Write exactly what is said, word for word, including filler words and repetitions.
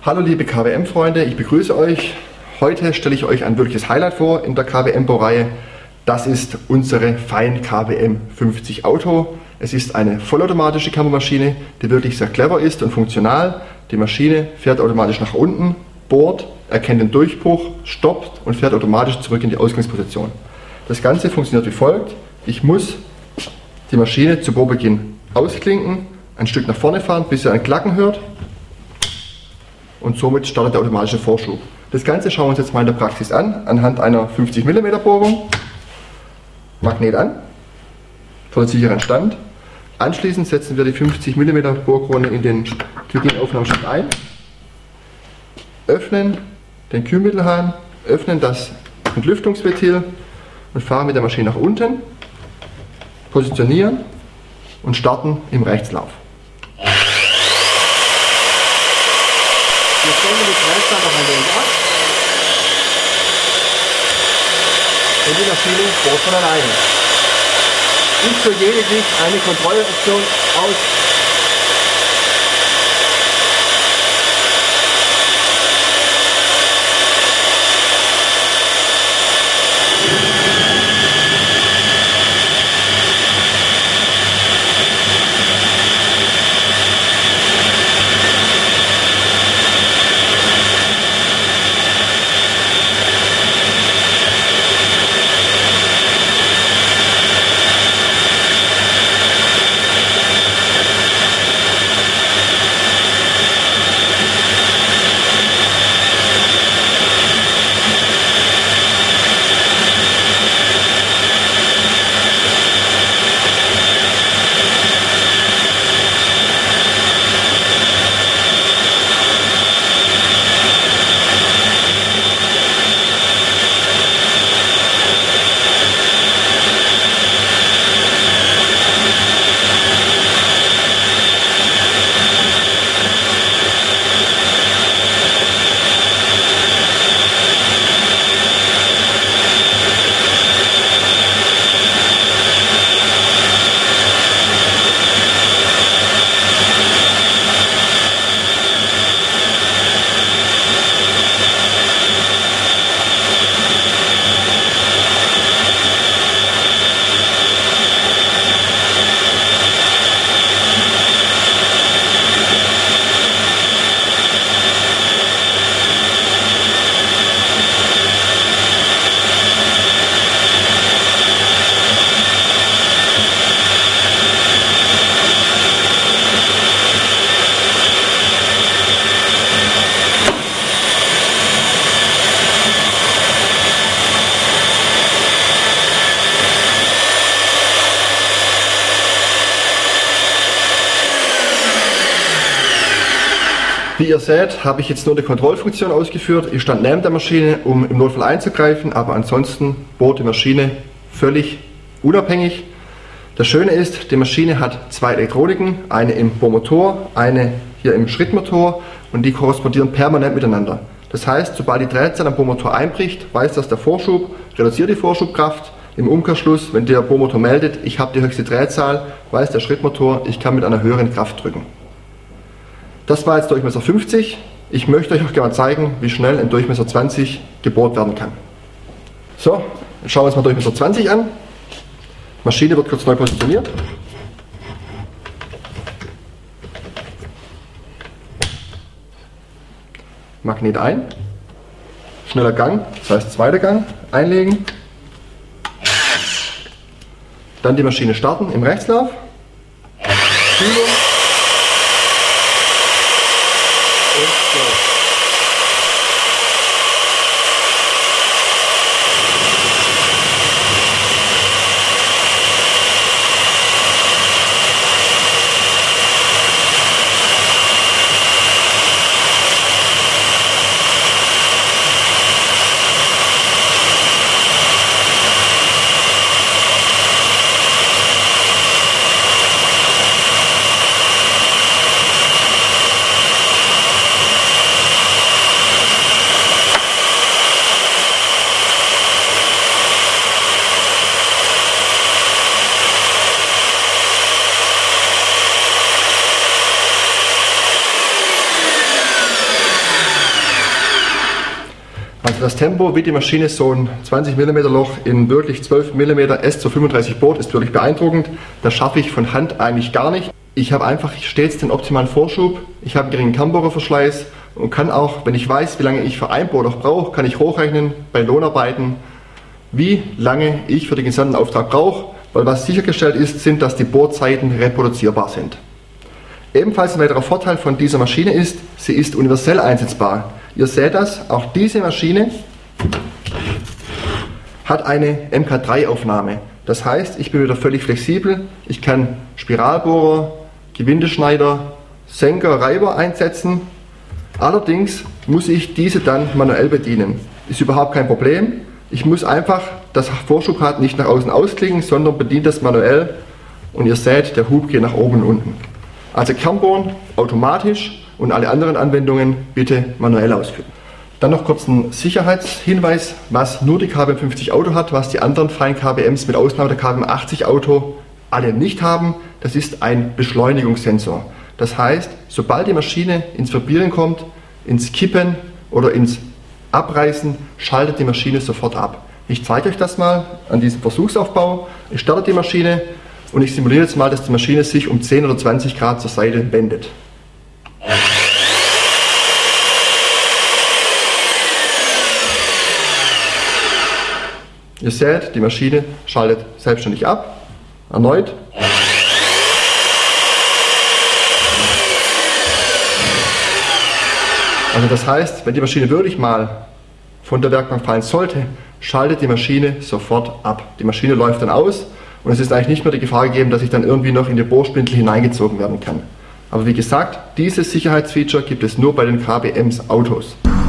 Hallo liebe K W M-Freunde, ich begrüße euch. Heute stelle ich euch ein wirkliches Highlight vor in der K W M-Baureihe. Das ist unsere Fein K W M fünfzig Auto. Es ist eine vollautomatische Kammermaschine, die wirklich sehr clever ist und funktional. Die Maschine fährt automatisch nach unten, bohrt, erkennt den Durchbruch, stoppt und fährt automatisch zurück in die Ausgangsposition. Das Ganze funktioniert wie folgt. Ich muss die Maschine zu Bohrbeginn ausklinken, ein Stück nach vorne fahren, bis ihr ein Klacken hört und somit startet der automatische Vorschub. Das Ganze schauen wir uns jetzt mal in der Praxis an, anhand einer fünfzig Millimeter Bohrung. Magnet an, vor der sicheren Stand. Anschließend setzen wir die fünfzig Millimeter Bohrkrone in den Quick-In-Aufnahmeschritt ein, öffnen den Kühlmittelhahn, öffnen das Entlüftungsventil und fahren mit der Maschine nach unten, positionieren und starten im Rechtslauf. Wir stellen die Kreiszahl noch ein wenig ab und die Maschine bohrt von alleine. Ich führe lediglich eine Kontrolloption aus. Wie ihr seht, habe ich jetzt nur die Kontrollfunktion ausgeführt. Ich stand neben der Maschine, um im Notfall einzugreifen, aber ansonsten bohrt die Maschine völlig unabhängig. Das Schöne ist, die Maschine hat zwei Elektroniken, eine im Bohrmotor, eine hier im Schrittmotor und die korrespondieren permanent miteinander. Das heißt, sobald die Drehzahl am Bohrmotor einbricht, weiß das der Vorschub, reduziert die Vorschubkraft. Im Umkehrschluss, wenn der Bohrmotor meldet, ich habe die höchste Drehzahl, weiß der Schrittmotor, ich kann mit einer höheren Kraft drücken. Das war jetzt Durchmesser fünfzig. Ich möchte euch auch gerne zeigen, wie schnell in Durchmesser zwanzig gebohrt werden kann. So, jetzt schauen wir uns mal Durchmesser zwanzig an. Die Maschine wird kurz neu positioniert. Magnet ein. Schneller Gang, das heißt zweiter Gang, einlegen. Dann die Maschine starten im Rechtslauf. Kühlung. Also das Tempo, wie die Maschine so ein zwanzig Millimeter Loch in wirklich zwölf Millimeter S zu fünfunddreißig bohrt, ist wirklich beeindruckend. Das schaffe ich von Hand eigentlich gar nicht. Ich habe einfach stets den optimalen Vorschub. Ich habe einen geringen Kernbohrerverschleiß und kann auch, wenn ich weiß, wie lange ich für ein Bohrloch brauche, kann ich hochrechnen bei Lohnarbeiten, wie lange ich für den gesamten Auftrag brauche, weil was sichergestellt ist, sind, dass die Bohrzeiten reproduzierbar sind. Ebenfalls ein weiterer Vorteil von dieser Maschine ist, sie ist universell einsetzbar. Ihr seht das, auch diese Maschine hat eine M K drei Aufnahme. Das heißt, ich bin wieder völlig flexibel. Ich kann Spiralbohrer, Gewindeschneider, Senker, Reiber einsetzen. Allerdings muss ich diese dann manuell bedienen. Ist überhaupt kein Problem. Ich muss einfach das Vorschubrad nicht nach außen ausklicken, sondern bedient das manuell. Und ihr seht, der Hub geht nach oben und unten. Also Kernbohren automatisch und alle anderen Anwendungen bitte manuell ausführen. Dann noch kurz ein Sicherheitshinweis, was nur die K W M fünfzig Auto hat, was die anderen feinen K W Ms mit Ausnahme der K W M achtzig Auto alle nicht haben. Das ist ein Beschleunigungssensor. Das heißt, sobald die Maschine ins Vibrieren kommt, ins Kippen oder ins Abreißen, schaltet die Maschine sofort ab. Ich zeige euch das mal an diesem Versuchsaufbau. Ich starte die Maschine und ich simuliere jetzt mal, dass die Maschine sich um zehn oder zwanzig Grad zur Seite wendet. Ihr seht, die Maschine schaltet selbstständig ab. Erneut. Also das heißt, wenn die Maschine wirklich mal von der Werkbank fallen sollte, schaltet die Maschine sofort ab. Die Maschine läuft dann aus und es ist eigentlich nicht mehr die Gefahr gegeben, dass ich dann irgendwie noch in die Bohrspindel hineingezogen werden kann. Aber wie gesagt, dieses Sicherheitsfeature gibt es nur bei den K W Ms Autos.